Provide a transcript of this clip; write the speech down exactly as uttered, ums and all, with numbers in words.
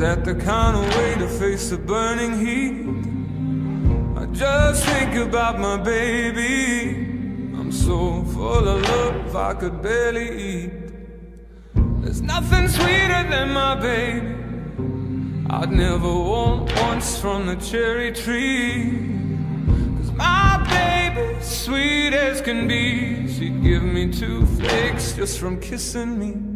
that the kind of way to face the burning heat? I just think about my baby. I'm so full of love I could barely eat. There's nothing sweeter than my baby. I'd never want once from the cherry tree. Cause my baby's sweet as can be. She'd give me two flakes just from kissing me.